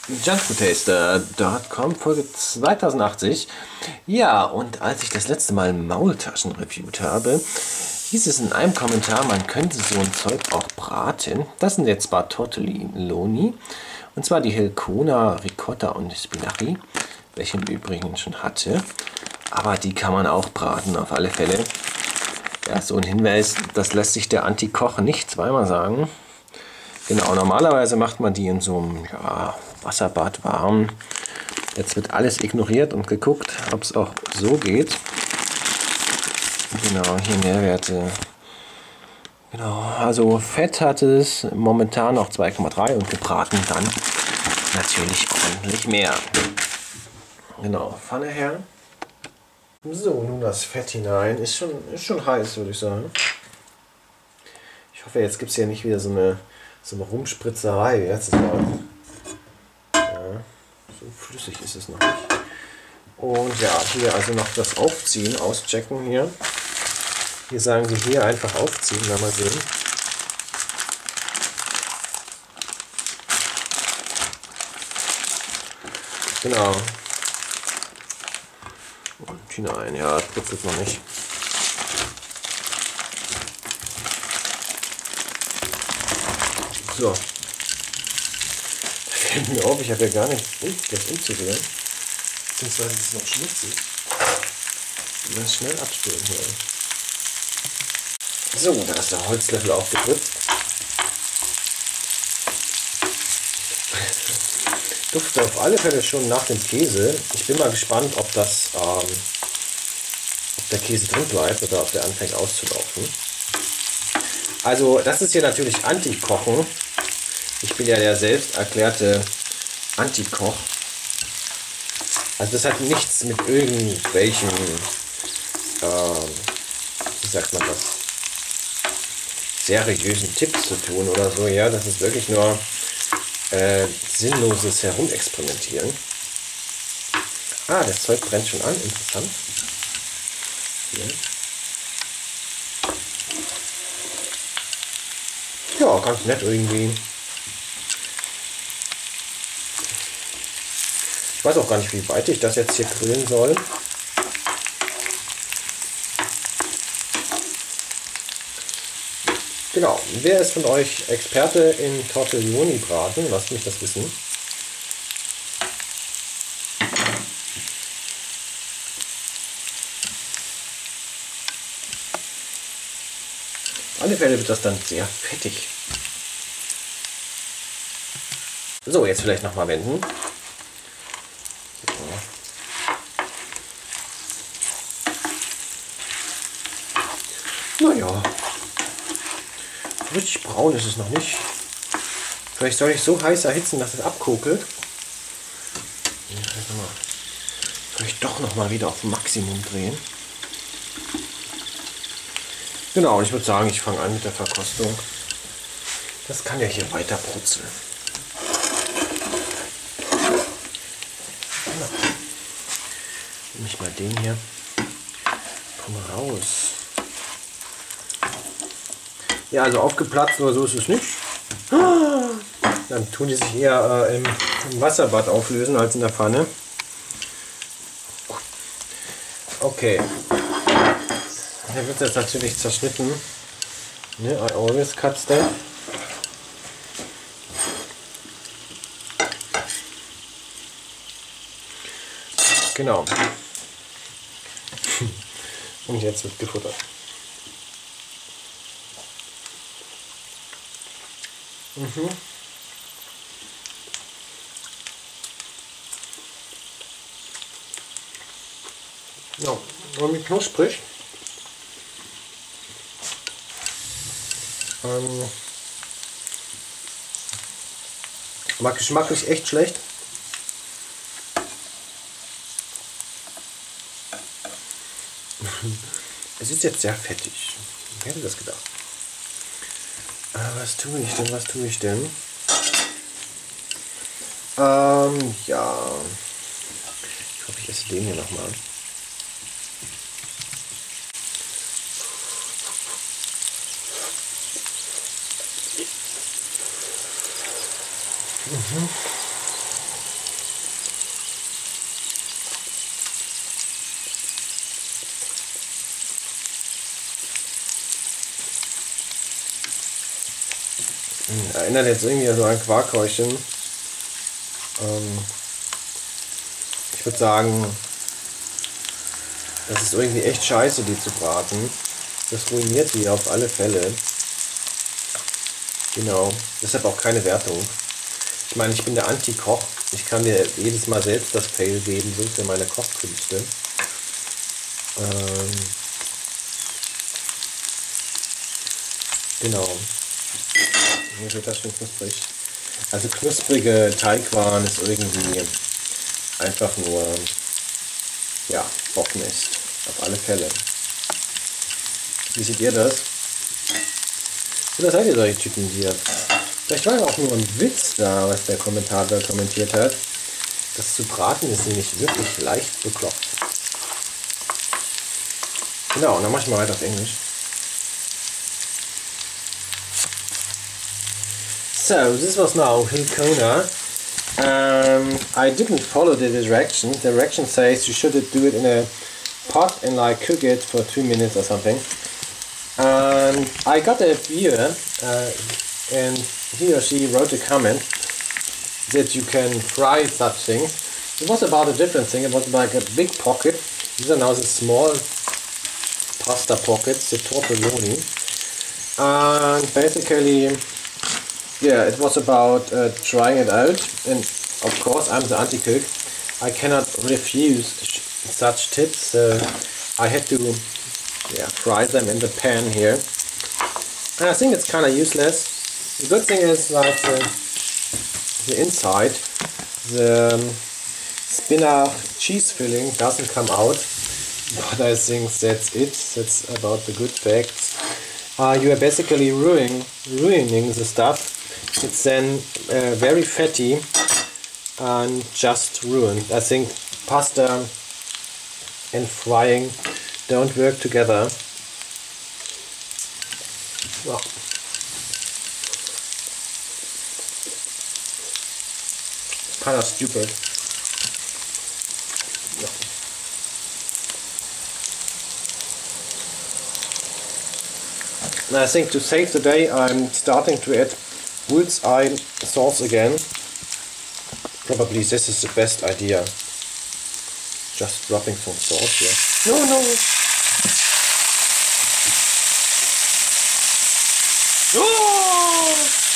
Junkfoodtaster.com, Folge 2080. Ja, und als ich das letzte Mal Maultaschen reviewt habe, hieß es in einem Kommentar, man könnte so ein Zeug auch braten. Das sind jetzt zwar Tortelloni, und zwar die Hilcona, Ricotta und Spinachi, welche im Übrigen schon hatte. Aber die kann man auch braten, auf alle Fälle. Ja, so ein Hinweis, das lässt sich der Anti-Koch nicht zweimal sagen. Genau, normalerweise macht man die in so einem Wasserbad warm. Jetzt wird alles ignoriert und geguckt, ob es auch so geht. Genau, hier Nährwerte. Genau, also Fett hat es momentan noch 2,3 und gebraten dann natürlich ordentlich mehr. Genau, Pfanne her. So, nun das Fett hinein. Ist schon heiß, würde ich sagen. Ich hoffe, jetzt gibt es hier nicht wieder so eine Rumspritzerei. Jetzt ist mal, ja, so flüssig ist es noch nicht. Und ja, hier also noch das Aufziehen, auschecken hier. Hier sagen sie hier einfach aufziehen, mal sehen. Genau. Und hinein, ja, spritzelt noch nicht. So. Da fällt mir auf, ich habe ja gar nicht das umzurühren. Beziehungsweise ist es noch schmutzig. Das schnell abspülen hier. So, da ist der Holzlöffel aufgespritzt. Duftet auf alle Fälle schon nach dem Käse. Ich bin mal gespannt, ob der Käse drin bleibt oder ob der anfängt auszulaufen. Also das ist hier natürlich Anti-Kochen. Ich bin ja der selbst erklärte Anti-Koch. Also das hat nichts mit irgendwelchen, wie sagt man das, seriösen Tipps zu tun oder so. Ja, das ist wirklich nur sinnloses Herumexperimentieren. Ah, das Zeug brennt schon an, interessant. Hier. Ja, ganz nett irgendwie. Ich weiß auch gar nicht, wie weit ich das jetzt hier grillen soll. Genau, wer ist von euch Experte in Tortelloni braten? Lasst mich das wissen. Auf alle Fälle wird das dann sehr fettig. So, jetzt vielleicht nochmal wenden. Naja, richtig braun ist es noch nicht. Vielleicht soll ich so heiß erhitzen, dass es abkokelt. Vielleicht doch noch mal wieder auf Maximum drehen. Genau, und ich würde sagen, ich fange an mit der Verkostung. Das kann ja hier weiter brutzeln. Nehme ich mal den hier. Komm raus. Ja, also aufgeplatzt oder so ist es nicht. Dann tun die sich eher im Wasserbad auflösen als in der Pfanne. Okay. Hier wird jetzt natürlich zerschnitten. Ne, I always cut that. Genau. Und jetzt wird gefuttert. Ja, irgendwie knusprig. Aber geschmacklich echt schlecht. Es ist jetzt sehr fettig. Wer hätte das gedacht? Was tue ich denn? Was tue ich denn? Ja. Ich hoffe, ich esse den hier nochmal. Erinnert jetzt irgendwie so an Quarkhäulchen. Ich würde sagen, das ist irgendwie echt scheiße, die zu braten. Das ruiniert die auf alle Fälle. Genau, deshalb auch keine Wertung. Ich meine, ich bin der Anti-Koch. Ich kann mir jedes Mal selbst das Fail geben, so für meine Kochkünste. Genau. Hier wird das schon knusprig. Also knusprige Teigwaren ist irgendwie einfach nur, ja, Bockmist. Auf alle Fälle. Wie seht ihr das? Oder seid ihr solche Typen hier? Vielleicht war ja auch nur ein Witz da, was der Kommentator kommentiert hat. Das zu braten ist nämlich wirklich leicht bekloppt. Genau, und dann mache ich mal weiter auf Englisch. So, this was now Hilkona. I didn't follow the direction. The direction says you should do it in a pot and like cook it for 2 minutes or something. And I got a viewer and he or she wrote a comment that you can fry such things. It was about a different thing. It was like a big pocket. These are now the small pasta pockets, the tortelloni. And basically, yeah, it was about trying it out. And of course, I'm the anti-cook. I cannot refuse such tips. So I had to, yeah, fry them in the pan here. And I think it's kind of useless. The good thing is that the inside, the spinach cheese filling doesn't come out. But I think that's it. That's about the good facts. You are basically ruining the stuff. It's then very fatty and just ruined. I think pasta and frying don't work together. Well, kind of stupid. And I think to save the day, I'm starting to add bullseye sauce again. Probably this is the best idea. Just dropping some sauce here. No, no. Oh!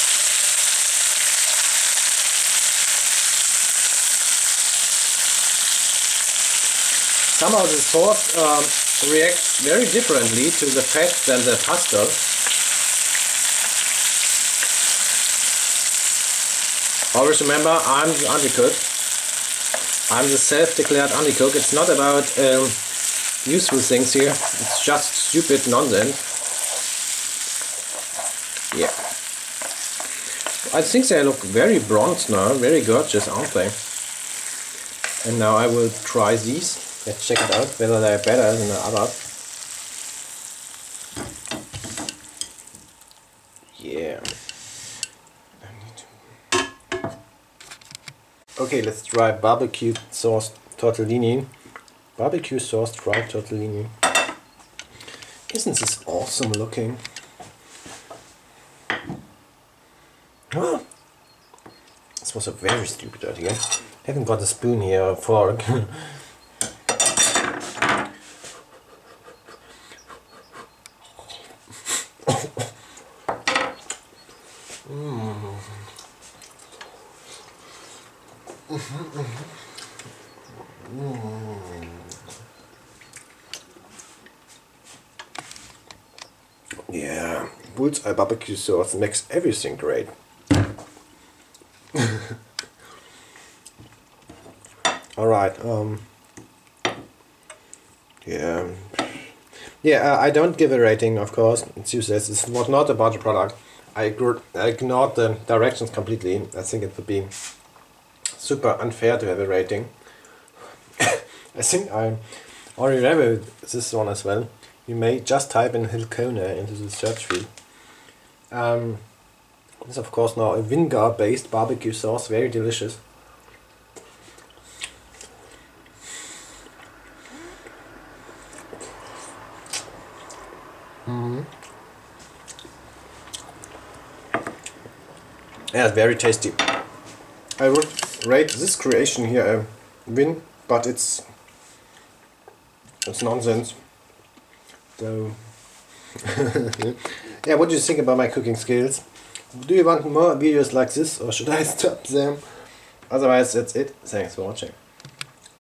Somehow the sauce reacts very differently to the fat than the pasta. Always remember, I'm the anti-cook. I'm the self-declared anti-cook. It's not about useful things here. It's just stupid nonsense. Yeah. I think they look very bronze now, very gorgeous, aren't they? And now I will try these. Let's check it out, whether they're better than the others. Yeah. Okay, let's try barbecue sauce tortellini. Barbecue sauce fried tortellini. Isn't this awesome looking? Oh, this was a very stupid idea. I haven't got a spoon here or a fork. Yeah, bullseye barbecue sauce makes everything great. Alright, yeah, I don't give a rating, of course. It's useless. It's not about the product. I ignored the directions completely. I think it would be super unfair to have a rating. I think I already reviewed this one as well. You may just type in Hilkona into the search field. This is of course now a vinegar based barbecue sauce, very delicious. Yeah, very tasty. I would rate this creation here a win, but it's nonsense. So yeah, what do you think about my cooking skills? Do you want more videos like this, or should I stop them? Otherwise, that's it. Thanks for watching.